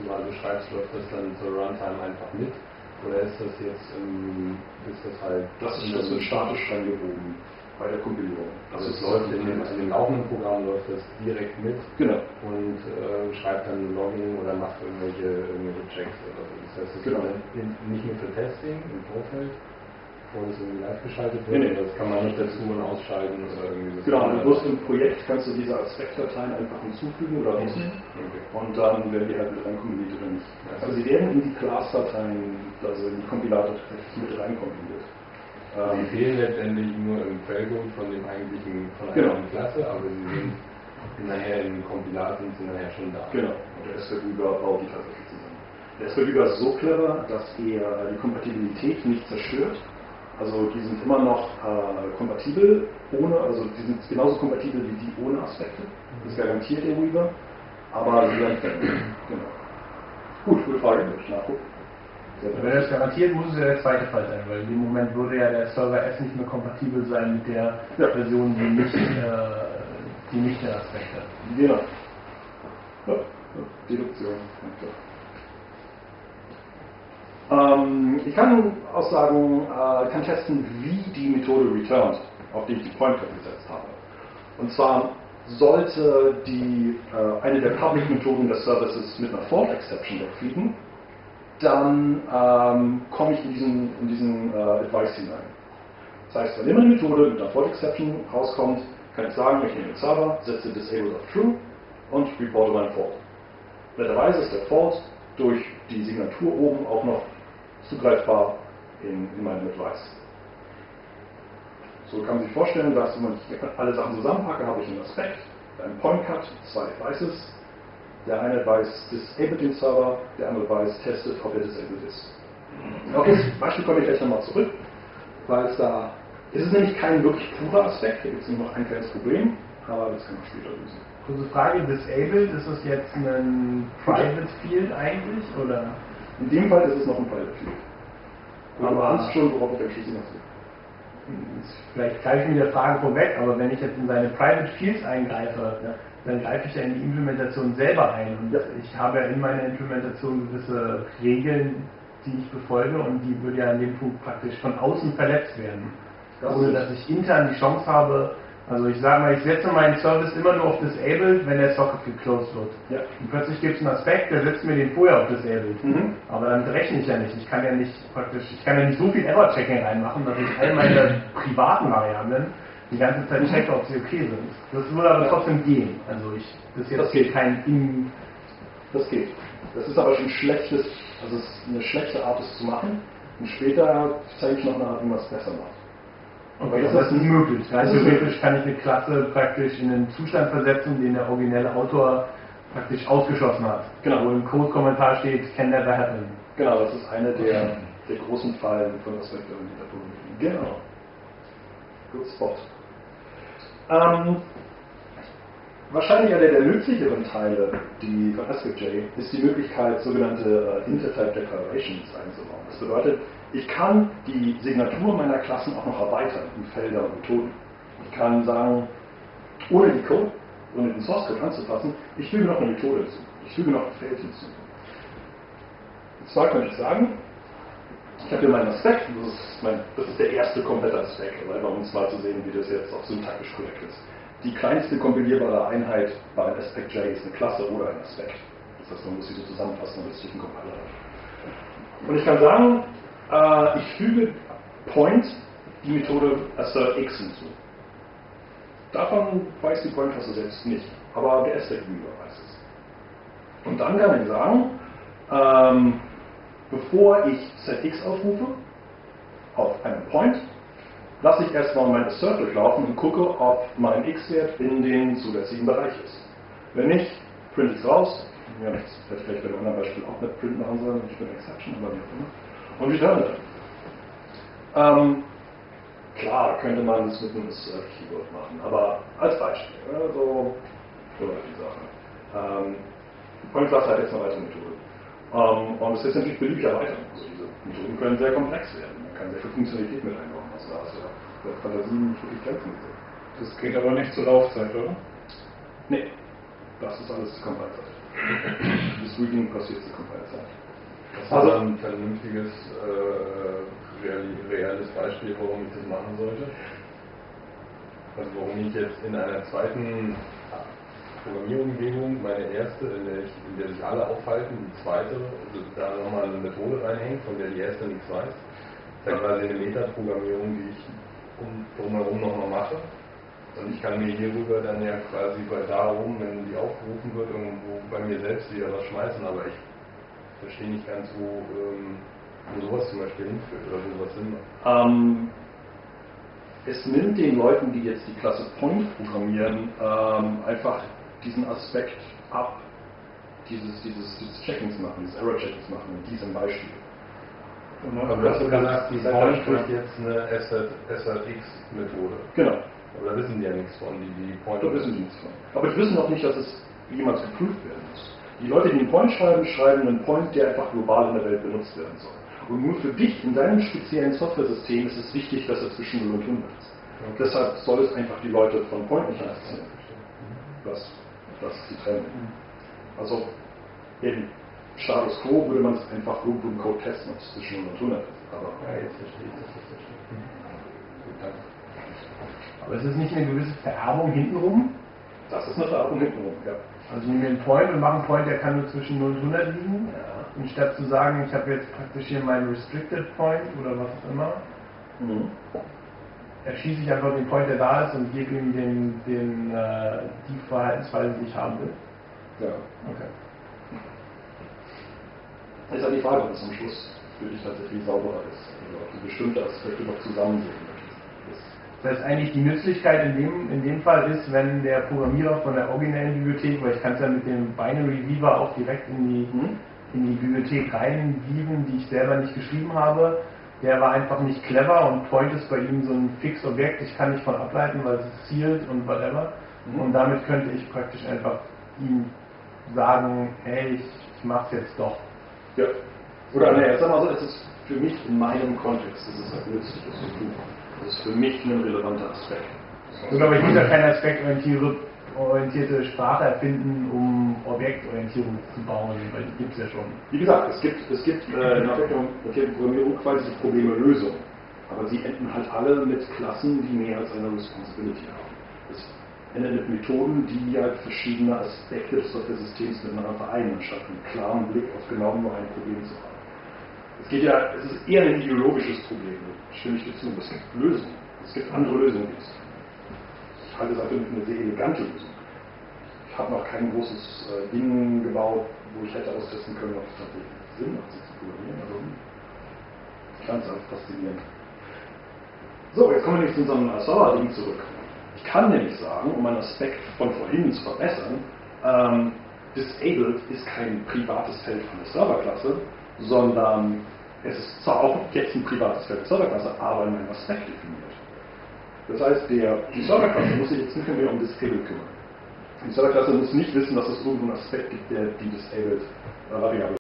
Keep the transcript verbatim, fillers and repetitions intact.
du gerade beschreibst, läuft das dann zur Runtime einfach mit? Oder ist das jetzt, ähm, ist das halt... Das, ist, das wird statisch reingehoben bei der Kompilierung. Also es läuft in dem, in dem laufenden Programm läuft das direkt mit genau. und äh, schreibt dann Logging oder macht irgendwelche, irgendwelche Checks oder so. Das heißt, es genau. ist nicht nur für Testing im Vorfeld, bevor das irgendwie live geschaltet wird, nee, nee. das kann man nicht dazu und ausschalten oder irgendwie so. Genau, du wirst im Projekt kannst du diese Aspektdateien einfach hinzufügen oder rausnehmen okay. und dann werden die halt mit reinkompiliert oder nicht. Also sie werden in die Class-Dateien, also in die Kompilator mit reinkompiliert. Die fehlen letztendlich nur im Quellcode von dem eigentlichen, von einer genau. Klasse, aber sie sind nachher im Kompilat sind sie nachher schon da. Genau, und der S V Büger baut die tatsächlich zusammen. Der S V Büger ist so clever, dass er die Kompatibilität nicht zerstört. Also die sind immer noch äh, kompatibel, ohne, also die sind genauso kompatibel wie die ohne Aspekte. Das garantiert der Weaver, aber sie werden verändert. Genau. Gut, gute Frage, würde ich nachgucken. Wenn er das garantiert, muss es ja der zweite Fall sein, weil in dem Moment würde ja der Server S nicht mehr kompatibel sein mit der ja. Version, die nicht, äh, die nicht den Aspekt hat. Genau. Ja, Deduktion. Ähm, ich kann auch sagen, äh, kann testen, wie die Methode returned, auf die ich die Point gesetzt habe. Und zwar sollte die, äh, eine der Public-Methoden des Services mit einer Fault-Exception wegfliegen, dann ähm, komme ich in diesen, in diesen äh, Advice hinein. Das heißt, wenn immer eine Methode mit einer Fault Exception rauskommt, kann ich sagen, ich nehme den Server, setze Disabled auf True und reporte meinen Fault. Netterweise ist der Fault durch die Signatur oben auch noch zugreifbar in, in meinem Advice. So kann man sich vorstellen, dass wenn ich alle Sachen zusammenpacke, habe ich einen Aspekt, einen Point Cut, zwei Advices. Der eine Advice disabled den Server, der andere Advice testet, ob er disabled ist. Auf das Beispiel komme ich gleich nochmal zurück, weil es da ist es nämlich kein wirklich purer Aspekt, hier gibt es nur noch ein kleines Problem, aber das kann man später lösen. Kurze Frage, disabled, ist das jetzt ein Private Field eigentlich, oder? In dem Fall ist es noch ein Private Field. Und du ahnst schon, worauf ich am Schluss hinaus will. Vielleicht greife ich mir die Frage vorweg, aber wenn ich jetzt in seine Private Fields eingreife, ja, dann greife ich ja in die Implementation selber ein. Und ja. ich habe ja in meiner Implementation gewisse Regeln, die ich befolge, und die würde ja an dem Punkt praktisch von außen verletzt werden. Das ohne dass ich intern die Chance habe, also ich sage mal, ich setze meinen Service immer nur auf Disabled, wenn der Socket geclosed wird. Ja. Und plötzlich gibt es einen Aspekt, der setzt mir den vorher auf Disabled. Mhm. Aber damit rechne ich ja nicht. Ich kann ja nicht praktisch, ich kann ja nicht so viel Error-Checking reinmachen, dass ich all meine privaten Variablen die ganze Zeit checke, ob sie okay sind. Das würde aber trotzdem gehen. Also ich, das ist jetzt das geht. kein In... Das geht. Das ist aber schon schlechtes, also es ist eine schlechte Art, es zu machen. Und später zeige ich noch eine Art, wie man es besser macht. Okay, das, das ist möglich. Also theoretisch kann ich eine Klasse praktisch in einen Zustand versetzen, den der originelle Autor praktisch ausgeschlossen hat. Genau. Wo im Code-Kommentar steht, can never happen. Genau, das ist eine der, der großen Fallen von Aspekten in der Genau. Good spot. Ähm, wahrscheinlich einer der nützlicheren Teile die von AspectJ ist die Möglichkeit, sogenannte uh, Intertype Declarations einzubauen. Das bedeutet, ich kann die Signatur meiner Klassen auch noch erweitern in Felder und Methoden. Ich kann sagen, ohne die Code, ohne den Source Code anzupassen, ich füge noch eine Methode hinzu. Ich füge noch ein Feld hinzu. Und zwar könnte ich sagen, ich habe hier meinen Aspekt, das ist, mein, das ist der erste komplette Aspekt, aber bei uns mal zu sehen, wie das jetzt auch syntaktisch korrekt ist. Die kleinste kompilierbare Einheit bei AspectJ ist eine Klasse oder ein Aspekt. Das heißt, man muss sie so zusammenfassen, damit es durch den Compiler hat. Und ich kann sagen, äh, ich füge Point die Methode assert x hinzu. Davon weiß die Point-Klasse selbst nicht, aber der Aspect-Viewer weiß es. Und dann kann ich sagen, ähm, bevor ich setX aufrufe, auf einen Point, lasse ich erstmal mein Assert durchlaufen und gucke, ob mein x-Wert in den zulässigen Bereich ist. Wenn nicht, print x raus. Ja, das hätte ich vielleicht bei dem anderen Beispiel auch mit Print machen sollen, ich bin Exception, aber wie auch immer. Und return dann. Ähm, klar könnte man es mit einem Assert-Keyword machen, aber als Beispiel, ja, so, so die Sache. Ähm, die Point-Klasse hat jetzt eine weitere Methode. Ähm, und es ist natürlich beliebig erweitern. Also diese Methoden können sehr komplex werden. Man kann sehr viel Funktionalität mit einbauen. Also da ist ja der Fantasie nicht wirklich Grenzen. Das geht aber nicht zur Laufzeit, oder? Nee. Das ist alles Compile-Zeit. Das Reading passiert zur Compile-Zeit. Das ist also ein vernünftiges, äh, reales Beispiel, warum ich das machen sollte. Also warum ich jetzt in einer zweiten Programmierumgebung, meine erste, in der, ich, in der sich alle aufhalten, die zweite, also da nochmal eine Methode reinhängt, von der die erste nichts weiß. Das ist ja quasi eine Metaprogrammierung, die ich um, drumherum nochmal mache. Und ich kann mir hierüber dann ja quasi bei darum, wenn die aufgerufen wird, irgendwo bei mir selbst wieder was schmeißen, aber ich verstehe nicht ganz, wo, ähm, wo sowas zum Beispiel hinführt oder wo sowas Sinn macht. Ähm, es nimmt den Leuten, die jetzt die Klasse Point programmieren, ähm, einfach diesen Aspekt ab, dieses, dieses, dieses Checkings machen, dieses Error-Checkings machen, in diesem Beispiel. Aber du hast so gesagt, die Point spricht jetzt eine S R X-Methode. Genau. Aber da wissen die ja nichts von, die, die Point. Da wissen die nichts von. Aber die wissen auch nicht, dass es jemals geprüft werden muss. Die Leute, die einen Point schreiben, schreiben einen Point, der einfach global in der Welt benutzt werden soll. Und nur für dich in deinem speziellen Software-System ist es wichtig, dass er zwischen null und hundert ist. Okay. Deshalb soll es einfach die Leute von Point nicht interessieren. Was, was sie trennen. Also im Status Quo würde man es einfach irgendwo im Code testen, ob es zwischen null und hundert ist. Aber ja, jetzt verstehe ich das. Jetzt verstehe ich. Gut, danke. Aber ist es nicht eine gewisse Vererbung hintenrum? Das ist eine Vererbung hintenrum, ja. Also nehmen wir einen Point und machen einen Point, der kann nur zwischen null und hundert liegen. Ja. Und statt zu sagen, ich habe jetzt praktisch hier meinen Restricted Point oder was auch immer, Mhm. erschieße ich einfach den Point, der da ist und gebe ihm den, den, äh, die Verhaltensweise, die ich haben will. Ja. Okay. Das ist halt die Frage, ob es am Schluss für dich tatsächlich sauberer ist. Also ob du bestimmte Aspekte noch zusammensehen möchtest. Das heißt eigentlich, die Nützlichkeit in dem, in dem Fall ist, wenn der Programmierer von der originellen Bibliothek, weil ich kann es ja mit dem Binary Weaver auch direkt in die, Mhm. in die Bibliothek reinweaven, die ich selber nicht geschrieben habe, der war einfach nicht clever und Point ist bei ihm so ein Fixobjekt, ich kann nicht von ableiten, weil es ist sealed und whatever. Mhm. Und damit könnte ich praktisch einfach ihm sagen, hey, ich, ich mach's jetzt doch. Ja. Oder ne, sag mal so, es ist für mich in meinem Kontext, es ist halt nützlich, das zu tun. Das ist für mich ein relevanter Aspekt. Sogar aber ich muss ja keine aspektorientierte orientierte Sprache erfinden, um Objektorientierung zu bauen, weil die gibt es ja schon. Wie gesagt, es gibt, es gibt äh, in objektorientierter Programmierung quasi die Probleme-Lösung. Aber sie enden halt alle mit Klassen, die mehr als eine Responsibility haben. Es endet mit Methoden, die halt verschiedene Aspekte des Software-Systems miteinander vereinen, anstatt einen klaren Blick auf genau nur ein Problem zu haben. Es geht ja, es ist eher ein ideologisches Problem, stimme ich dir zu. Es gibt Lösungen. Es gibt andere Lösungen. Ich halte es auch für eine sehr elegante Lösung. Ich habe noch kein großes äh, Ding gebaut, wo ich hätte austesten können, ob es tatsächlich Sinn macht, sich zu programmieren. Also, ich fand es einfach faszinierend. So, jetzt kommen wir nämlich zu unserem Server-Ding zurück. Ich kann nämlich sagen, um einen Aspekt von vorhin zu verbessern, ähm, Disabled ist kein privates Feld von der Serverklasse, sondern es ist zwar auch jetzt ein privates Feld der Serverklasse, aber in einem Aspekt definiert. Das heißt, der, die Serverklasse muss sich jetzt nicht mehr um Disabled kümmern. Die Serverklasse muss nicht wissen, dass es irgendeinen Aspekt gibt, der die Disabled-Variable